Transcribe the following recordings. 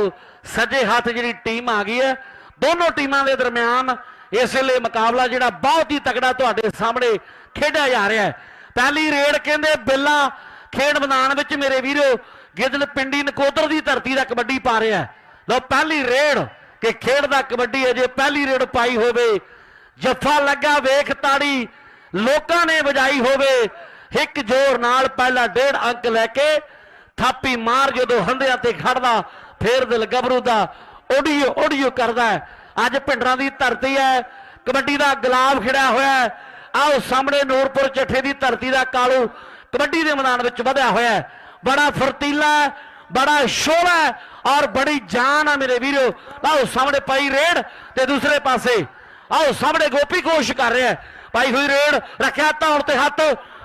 सज्जे हाथ जी टीम आ गई है। दोनों टीमों के दरम्यान इस वे मुकाबला जो बहुत ही तगड़ा तुहाडे सामने खेड़ा जा रहा है। पहली रेड कहते बिल्ला खेड मैदान में मेरे वीरो गिदड़ पिंडी नकोदर की धरती का कबड्डी पा रहा है। लो पहली रेड कि खेड का कबड्डी अजे पहली रेड पाई होवे, जफा लगा वेख ताड़ी लोगों ने बजाई होवे, एक जोर नाल पहला 1.5 अंक लैके थापी मार जो हंधिया ते खड़दा फिर दिल गबरू का ओडियो ओडियो करता है। अज पिंडरां की धरती है, कबड्डी का गुलाब खिड़ा होया है। आओ सामने नूरपुर चट्ठे की धरती का कालू कबड्डी के मैदान में बढ़िया होया है। बड़ा फुर्तीला है, बड़ा शोर है और बड़ी जान है मेरे वीरो। आओ सामने पाई रेड ते दूसरे पासे आओ सामने गोपी कोश कर रहे हैं, पाई हुई रेड रखा धौड़ ते हथ।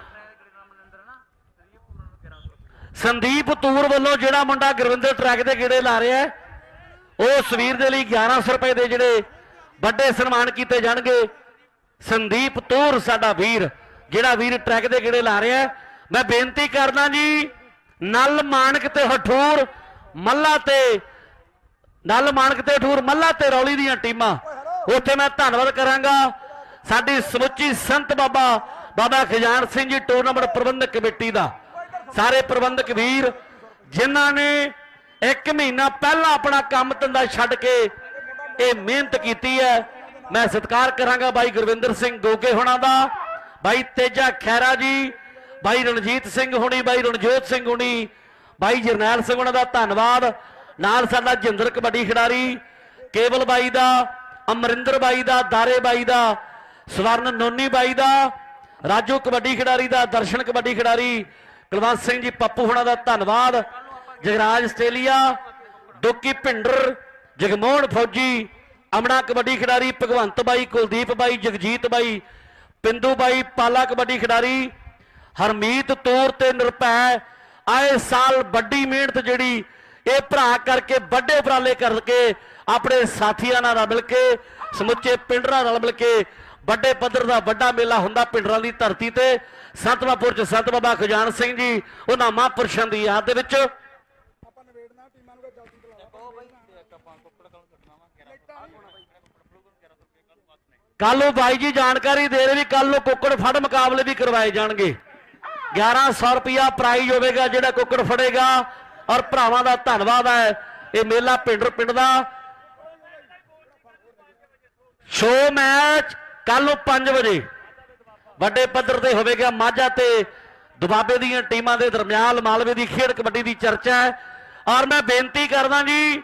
संदीप तूर वालों जिहड़ा मुंडा गुरविंदर ट्रैक के गेड़े ला रहा है, उस वीर के लिए 1100 रुपए के जिहड़े बड़े सन्मान किए जाएंगे। संदीप तूर साडा वीर जिहड़ा वीर ट्रैक के गेड़े ला रहा है, मैं बेनती करना जी नल मानक ते हठूर मल्ला ते नल मानक ते हठूर मल्ला ते रौली दी टीमां उत्थे मैं धन्नवाद करांगा साडी समुची संत बाबा बाबा खजान सिंह जी टूर्नामेंट प्रबंधक कमेटी का सारे प्रबंधक वीर जिन्हां ने 1 महीना पहला अपना काम धंधा छड्ड के ये मेहनत की है। मैं सत्कार करांगा भाई गुरविंदर सिंह गोगे होना दा, भाई तेजा खैरा जी, भाई रणजीत सिंह होनी, भाई रणजोत सिंह होनी, भाई जरनैल सिंह होना दा धन्नवाद। नाल साडा जिंदर कबड्डी खिडारी केवल बाई दा, अमरिंदर बाई दा, दारे बाई दा, स्वर्ण नोनी बाई दा, राजू कबड्डी खिडारी दा, दर्शन कबड्डी खिडारी कुलवंत सिंह जी पप्पू होना दा धन्नवाद। जगराज आस्ट्रेलिया, डोकी भिंडर, जगमोहन फौजी, अमना कबड्डी खिडारी, भगवंत बाई, कुलदीप बाई, जगजीत बाई, पिंदू बाई, पाला कबड्डी खिडारी, हरमीत तूर ते निरभै। आए साल बड़ी मेहनत जिहड़ी ये भरा करके बड़े उपराले करके अपने साथियों नाल रल मिल के समुचे पिंडरां रल मिल के बड़े पद्धर का बड़ा मेला हुंदा पिंडरां दी धरती ते संतवापुर च संत बाबा खजान सिंह जी उन्हां महापुरुषां दी याद दे विच कल बाई जी जानकारी दे रहे भी कल कुक्कड़ फड़ मुकाबले भी करवाए जाएंगे। 1100 रुपया प्राइज होगा जिहड़ा कुक्कड़ फड़ेगा और भरावां दा धन्नवाद है। ये मेला पिंड का शो मैच कल 5 बजे बड़े पद्धर से होगा। माझा ते दुबाबे दी टीमां दे दरम्यान मालवे की खेड कबड्डी की चर्चा है और मैं बेनती करदा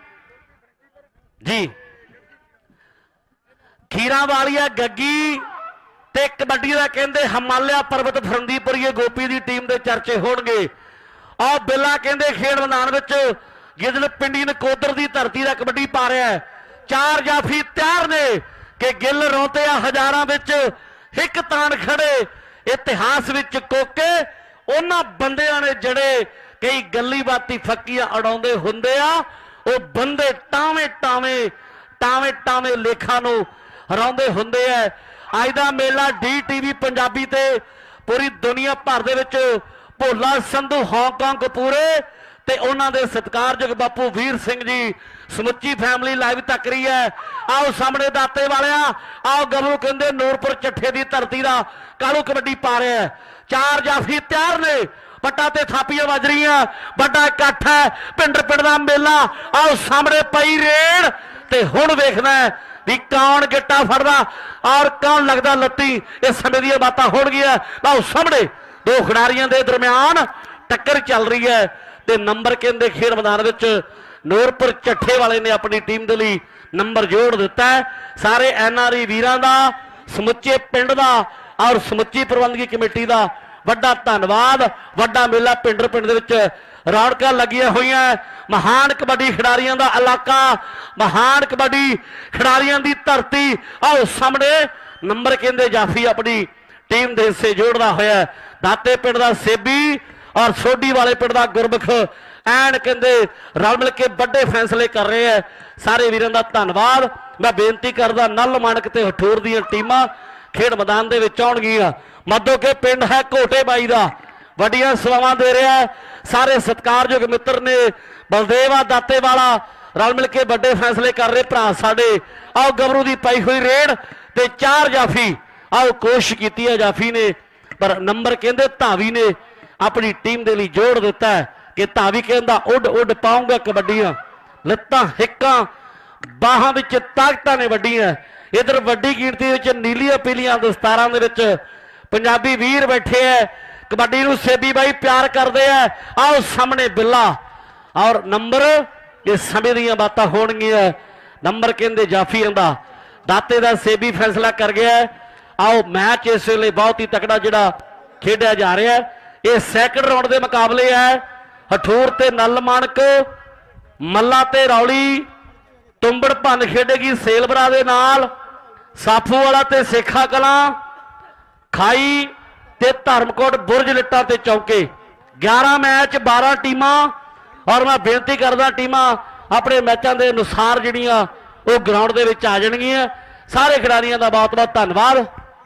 जी खीरा वालिया गग्गी ते कबड्डी का कहते हिमालय पर्वत फरंदीपुरी गोपी की टीम के चर्चे होणगे। और बिल्ला कहते खेड मैदान में गिदड़ पिंडी नकोदर की धरती का कबड्डी पा रहा है। 4 जाफी तैयार ने कि गिल रोते हजारां विच एक तान खड़े इतिहास विच कोके उन्हां बंदियां ने जड़े कई गली बाती फक्कियां उड़ाउंदे हुंदे आ वो बंदे टावे टावे टावे टावे लेखा नूं हराउंदे हुंदे है। अज दा मेला DTV पंजाबी ते पूरी दुनिया भर दे विच भोला संधू हांगकांग पूरे ते उन्हां दे सत्कारयोग बापू वीर सिंह जी समुची फैमिली लाइव तक रही है। आओ सामने दाते वालिया आओ गबरू कहंदे नूरपुर चट्ठे की धरती का कालू कबड्डी पा रहे हैं। 4 जाफी तैयार ने पट्टा ते थापियां वज रही बड़ा इकट्ठ है पिंड पिंड का मेला। आओ सामने पई रेड ते हुण वेखना है भी कौन गिट्टा फड़दा और कौन लगता लत्ती। इस समय दी बातां हो गई। आओ सामने 2 खिडारियों के दरम्यान टक्कर चल रही है ते नंबर कहते खेड मैदान में नूरपुर चट्ठे वाले ने अपनी टीम के लिए नंबर जोड़ दिता है। सारे NRI वीरां दा समुचे पिंड का और समुची प्रबंधकी कमेटी का वड्डा धन्नवाद। वड्डा मेला पिंड दे रौनक लगियां हुई महान कबड्डी खिडारियों का इलाका महान कबड्डी खिडारियों की धरती। आओ सामने नंबर कहते जाफी अपनी टीम के हिस्से जोड़ता होया दाते पिंड का सेबी और सोडी वाले पिंड का गुरमुख एन कहते रल मिल के बड़े फैसले कर रहे हैं। सारे वीरों का धन्नवाद। मैं बेनती करदा नल मानक ते हठूर दी टीमां खेड मैदान दे विच आउणगीआं। मदो के पिंड है घोटे बाई का वड्डियां सेवावां दे रहा है। सारे सत्कारयोग मित्र ने बलदेव दाते वाला रल मिल के बड़े फैसले कर रहे भरा साडे। आओ गबरू की पाई हुई रेड ते 4 जाफी। आओ कोशिश की है जाफी ने, पर नंबर कहते धावी ने अपनी टीम के लिए जोड़ दिता है कि धावी कहता उड उड पाऊंगा कबड्डियां, लत्तां हिक्कां बाहां विच ताकतां ने वड्डियां। इधर वड्डी गिणती विच नीलियां पीलियां दस्तारां दे विच पंजाबी वीर बैठे है, कबड्डी नूं सेबी बाई प्यार करते हैं। आओ सामने बिल्ला और नंबर, ये समय दीयां बातां होणगीआं। नंबर कहते जाफियां दा दाते दा सेबी फैसला कर गया है। आओ मैच इस वेले बहुत ही तकड़ा जिहड़ा खेडिया जा रहा है। ये सैकंड राउंड के मुकाबले है। हठूर ते नल माणक, मल्ला ते रौली, तुंबड़ भन खेडेगी सेलबरा दे नाल, साफू वाला ते सेखा कलां, खाई ते धर्मकोट बुरज लिट्टां ते चौके। 11 मैच 12 टीमां। और मैं बेनती करदा टीमां अपने मैचों के अनुसार जिहड़ियां वो ग्राउंड दे विच आ जाणगीआं। सारे खिडारियों का बहुत बहुत धन्यवाद।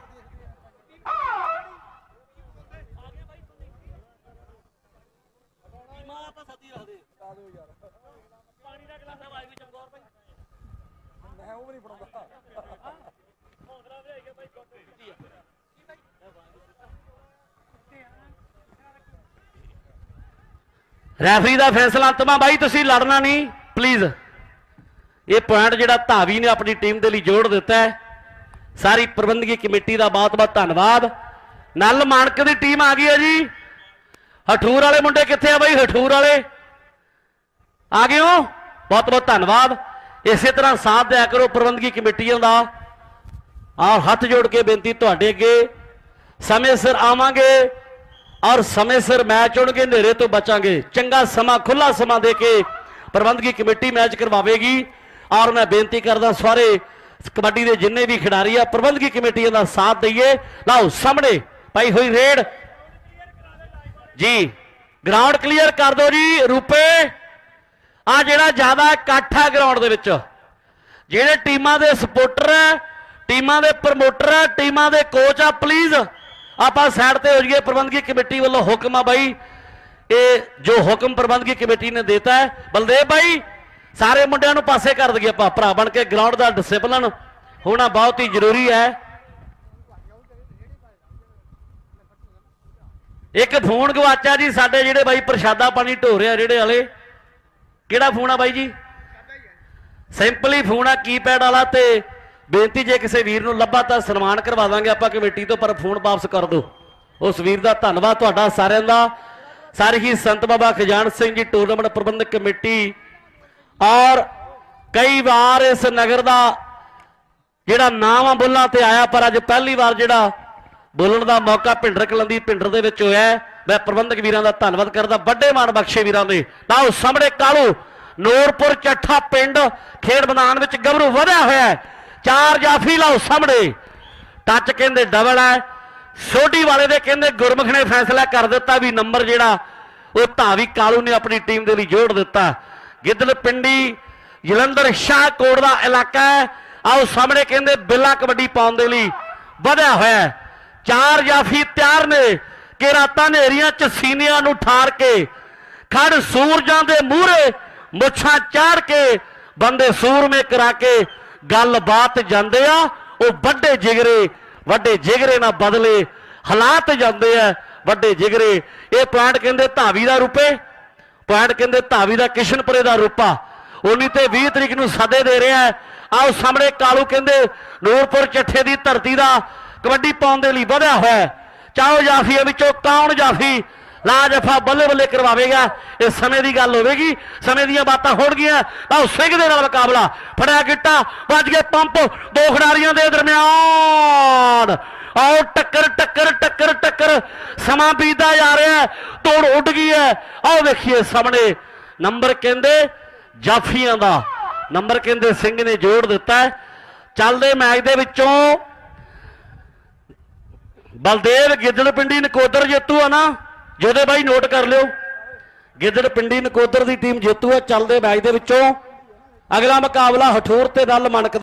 रैफरी का फैसला अंतमा भाई, तुसीं लड़ना नहीं प्लीज। ये पॉइंट जिहड़ा धावी ने अपनी टीम के लिए जोड़ दिता है। सारी प्रबंधकी कमेटी का बहुत बहुत धन्यवाद। नल माणक की टीम आ गई है जी। हठूर वाले मुंडे कित्थे आ बई? हठूर वाले आ गए हो, बहुत बहुत धन्यवाद। इस तरह साथ दिया करो प्रबंधकी कमेटियों का। और हथ जोड़ के बेनती तुहाडे अगे, समय सिर आवांगे और समय सिर मैच होणगे, अंधेरे तो बचांगे। चंगा समा खुला समा दे के प्रबंधकी कमेटी मैच करवावेगी। और मैं बेनती करदा सारे कबड्डी के जिन्ने भी खिडारी आ प्रबंधकी कमेटियों का साथ दईए। लाओ सामने पाई हुई रेड जी, ग्राउंड क्लीयर कर दो जी। रूपे आ जिहड़ा ज्यादा इकट्ठ है ग्राउंड दे विच, जिहड़े टीमां दे सपोर्टर है, टीमां दे प्रमोटर है, टीमां दे कोच आ, प्लीज आप साइड ते हो जाइए। प्रबंधकी कमेटी वालों हुक्म आ भाई, ये जो हुक्म प्रबंधकी कमेटी ने देता है। बलदेव भाई सारे मुंडियां नूं पासे कर दईए। आप भरा बन के ग्राउंड का डिसिपलिन होना बहुत ही जरूरी है। एक फोन गवाचा जी साडे जिहड़े भाई प्रशादा पानी ढो रहे रेड़े वाले। किहड़ा फोन आ बाई जी? सिंपली फोन आ कीपैड वाला। ते बेनती जे किसी वीर नूं लभा तां सन्मान करवा दांगे आपां कमेटी तो, पर फोन वापस कर दो। उस वीर का धन्नवाद तुहाडा सारिआं दा। सारी ही संत बाबा खजान सिंह जी टूरनामेंट प्रबंधक कमेटी। और कई बार इस नगर का जिहड़ा नाम आ बुल्लां ते आया, पर अज पहली बार जिहड़ा बोलण का मौका भिंडर कलंदी भिंडर दे विच होया। मैं प्रबंधक वीरां का धन्नवाद करदा, बड़े मान बख्शे वीरां दे। नाओ सामने कालू नूरपुर चट्ठा पिंड खेड मैदान विच गबरू वधिया होया। 4 जाफी। लाओ सामने टच कहते डबल है। सोडी वाले दे कहते गुरमुख ने फैसला कर दिता भी नंबर जिहड़ा वो धावी कालू ने अपनी टीम के लिए जोड़ दिता। गिद्दड़ पिंडी जलंधर शाहकोट का इलाका है। आओ सामने कहते बिल्ला कबड्डी पाउण दे लई वधिया होया। 4 जाफी तैयार ने कि रातां नेरियां च सीनियां नूं ठार के खड़ सूरजां दे मूहरे मुछां चाड़ के बंदे सूरमे करा के गलबात जाते आ। वो वड्डे जिगरे ना बदले हालात जाते हैं वड्डे जिगरे। ये पॉइंट कहते धावी का रूपे, पॉइंट कहते धावी का किशनपुरे का रूपा। 19 ते 20 तरीक नूं सदे दे रहा है। आओ सामने कालू कहते नूरपुर चट्ठे की धरती का कबड्डी पाउण दे लई वधिया होया। चाहो जाफियां विचों कौन जाफी लाजफा बल्ले बल्ले करवाएगा, ये समय की गल होगी, समय दी बातें होणगियां। आओ सिंह दे नाल मुकाबला, फड़िया गिट्टा बज गए पंप, 2 खिडारियों के दरम्यान। आओ टक्कर टक्कर टक्कर टक्कर, समा बीतदा जा रहा है, तोड़ उड़ गई है। आओ देखिए सामने नंबर कहते जाफियां का नंबर कहते सिंह ने जोड़ दिता है। चलते मैच दे विचों बलदेव गिद्दड़ पिंडी नकोदर जेतू है ना, जोदे भाई नोट कर लियो। गिद्दड़ पिंडी नकोदर की टीम जेतू है। चलते मैच दे विचों अगला मुकाबला हठूर ते नल माणक